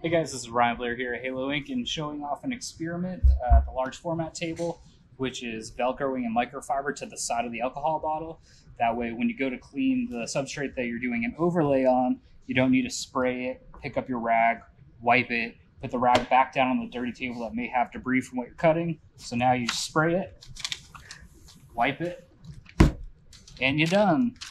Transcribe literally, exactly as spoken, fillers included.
Hey guys, this is Ryan Blair here at Halo Incorporated and showing off an experiment, uh, the large format table, which is Velcroing a microfiber to the side of the alcohol bottle. That way when you go to clean the substrate that you're doing an overlay on, you don't need to spray it, pick up your rag, wipe it, put the rag back down on the dirty table that may have debris from what you're cutting. So now you spray it, wipe it, and you're done.